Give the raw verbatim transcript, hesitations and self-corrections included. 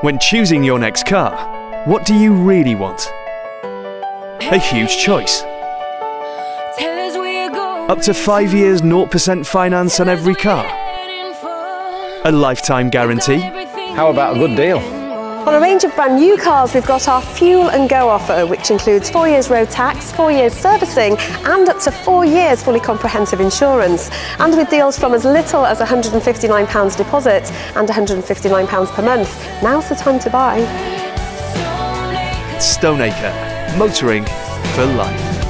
When choosing your next car, what do you really want? A huge choice. Up to five years zero percent finance on every car. A lifetime guarantee. How about a good deal? On a range of brand new cars, we've got our Fuel and Go offer, which includes four years road tax, four years servicing, and up to four years fully comprehensive insurance. And with deals from as little as one hundred and fifty-nine pounds deposit and one hundred and fifty-nine pounds per month, now's the time to buy. Stoneacre, motoring for life.